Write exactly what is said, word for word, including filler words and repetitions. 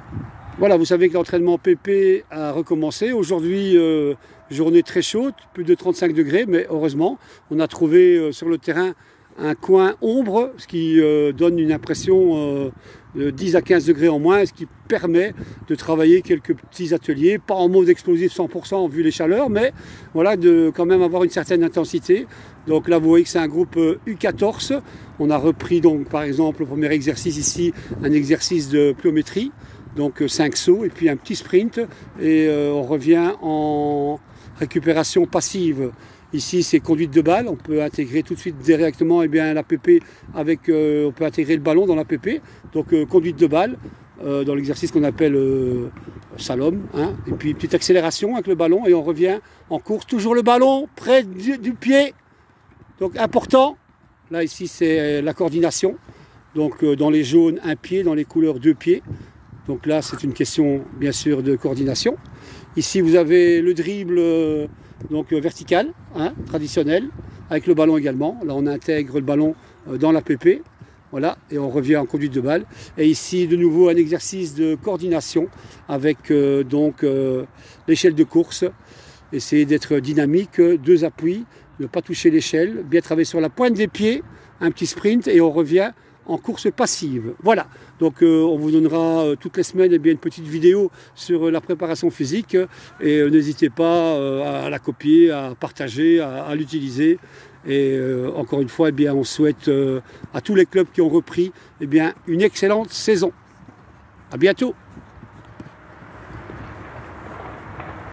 Voilà, vous savez que l'entraînement P P a recommencé. Aujourd'hui, euh, journée très chaude, plus de trente-cinq degrés, mais heureusement, on a trouvé euh, sur le terrain un coin ombre, ce qui euh, donne une impression euh, de dix à quinze degrés en moins, ce qui permet de travailler quelques petits ateliers, pas en mode explosif cent pour cent vu les chaleurs, mais voilà, de quand même avoir une certaine intensité. Donc là, vous voyez que c'est un groupe U quatorze. On a repris donc par exemple le premier exercice ici, un exercice de pliométrie. Donc cinq sauts et puis un petit sprint et euh, on revient en récupération passive. Ici c'est conduite de balle, on peut intégrer tout de suite directement eh bien, la P P avec, euh, on peut intégrer le ballon dans la P P. Donc euh, conduite de balle euh, dans l'exercice qu'on appelle euh, slalom. Hein. Et puis petite accélération avec le ballon et on revient en course. Toujours le ballon près du, du pied. Donc important, là ici c'est la coordination. Donc euh, dans les jaunes un pied, dans les couleurs deux pieds. Donc là, c'est une question, bien sûr, de coordination. Ici, vous avez le dribble euh, donc, euh, vertical, hein, traditionnel, avec le ballon également. Là, on intègre le ballon euh, dans la P P. Voilà, et on revient en conduite de balle. Et ici, de nouveau, un exercice de coordination avec euh, donc euh, l'échelle de course. Essayez d'être dynamique, deux appuis, ne pas toucher l'échelle, bien travailler sur la pointe des pieds, un petit sprint, et on revient en course passive. Voilà, donc euh, on vous donnera euh, toutes les semaines eh bien, une petite vidéo sur euh, la préparation physique et euh, n'hésitez pas euh, à la copier, à partager, à, à l'utiliser. Et euh, encore une fois, eh bien, on souhaite euh, à tous les clubs qui ont repris eh bien, une excellente saison. À bientôt.